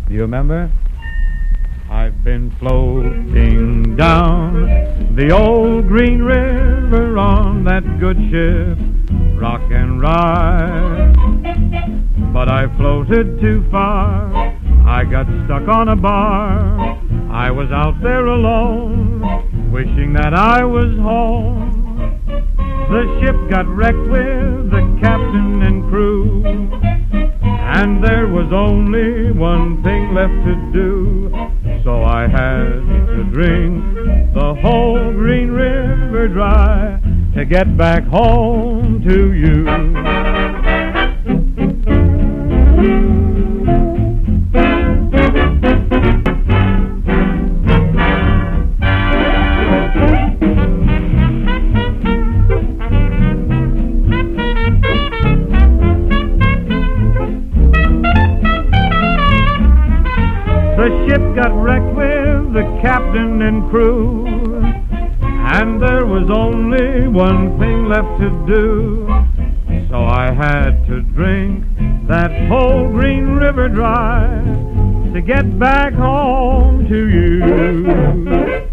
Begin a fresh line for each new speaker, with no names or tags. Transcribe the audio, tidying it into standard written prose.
Do you remember? I've been floating down the old Green River on that good ship, Rock and Ride. But I floated too far, I got stuck on a bar. I was out there alone, wishing that I was home. The ship got wrecked with the captain and crew, and there was only one thing left to do. So I had to drink the whole Green River dry to get back home to you. The ship got wrecked with the captain and crew, and there was only one thing left to do. So I had to drink that whole Green River dry to get back home to you.